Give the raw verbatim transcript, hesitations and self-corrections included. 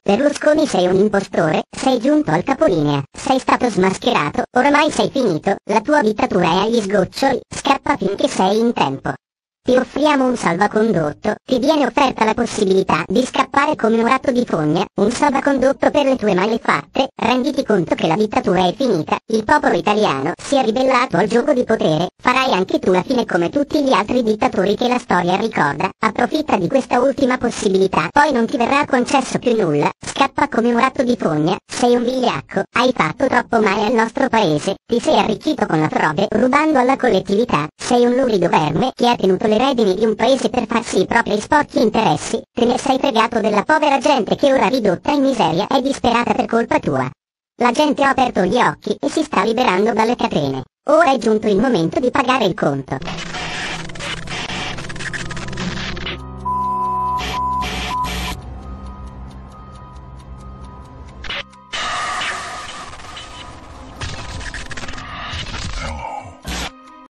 Berlusconi, sei un impostore, sei giunto al capolinea, sei stato smascherato, ormai sei finito, la tua dittatura è agli sgoccioli, scappa finché sei in tempo. Ti offriamo un salvacondotto, ti viene offerta la possibilità di scappare come un ratto di fogna, un salvacondotto per le tue malefatte, renditi conto che la dittatura è finita, il popolo italiano si è ribellato al gioco di potere, farai anche tu la fine come tutti gli altri dittatori che la storia ricorda, approfitta di questa ultima possibilità, poi non ti verrà concesso più nulla, scappa come un ratto di fogna, sei un vigliacco, hai fatto troppo male al nostro paese, ti sei arricchito con la frode, rubando alla collettività, sei un lurido verme che ha tenuto le redini di un paese per farsi i propri sporchi interessi, te ne sei fregato della povera gente che ora ridotta in miseria è disperata per colpa tua. La gente ha aperto gli occhi e si sta liberando dalle catene. Ora è giunto il momento di pagare il conto.